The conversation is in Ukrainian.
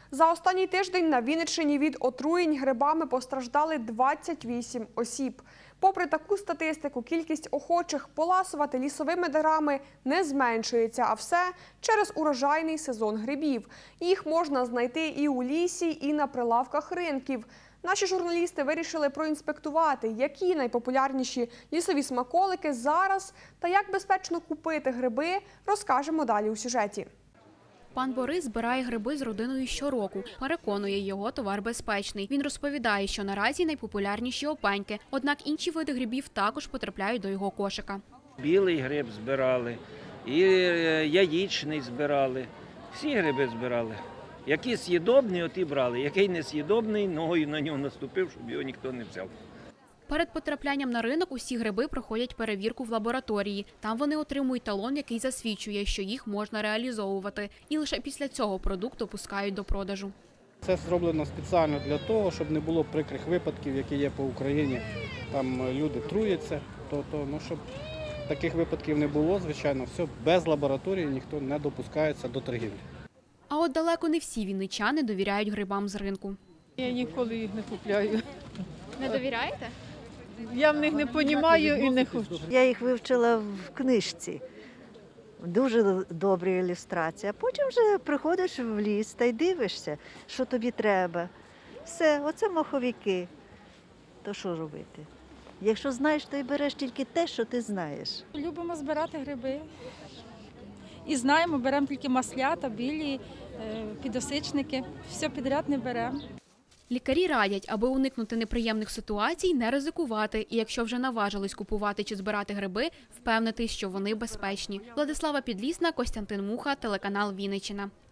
За останній тиждень на Вінниччині від отруєнь грибами постраждали 28 осіб. Попри таку статистику, кількість охочих поласувати лісовими дарами не зменшується, а все через урожайний сезон грибів. Їх можна знайти і у лісі, і на прилавках ринків. Наші журналісти вирішили проінспектувати, які найпопулярніші лісові смаколики зараз та як безпечно купити гриби, розкажемо далі у сюжеті. Пан Борис збирає гриби з родиною щороку. Переконує, його товар безпечний. Він розповідає, що наразі найпопулярніші опеньки. Однак інші види грибів також потрапляють до його кошика. Білий гриб збирали, і яєчний збирали. Всі гриби збирали. Які з'їдобні, оті брали. Який не з'їдобний, ногою на нього наступив, щоб його ніхто не взяв. Перед потраплянням на ринок усі гриби проходять перевірку в лабораторії. Там вони отримують талон, який засвідчує, що їх можна реалізовувати. І лише після цього продукт пускають до продажу. Це зроблено спеціально для того, щоб не було прикрих випадків, які є по Україні. Там люди труяться, щоб таких випадків не було, звичайно, все без лабораторії, ніхто не допускається до торгівлі. А от далеко не всі вінничани довіряють грибам з ринку. Я ніколи їх не купляю. Не довіряєте? Я в них не розумію і не хочу. Я їх вивчила в книжці. Дуже добрі ілюстрації. А потім вже приходиш в ліс та й дивишся, що тобі треба. Все, оце моховики. То що робити? Якщо знаєш, то й береш тільки те, що ти знаєш. Любимо збирати гриби. І знаємо, беремо тільки маслята, білі, підосичники. Все підряд не беремо. Лікарі радять, аби уникнути неприємних ситуацій, не ризикувати. І якщо вже наважились купувати чи збирати гриби, впевнитись, що вони безпечні. Владислава Підлісна, Костянтин Муха, телеканал Вінниччина.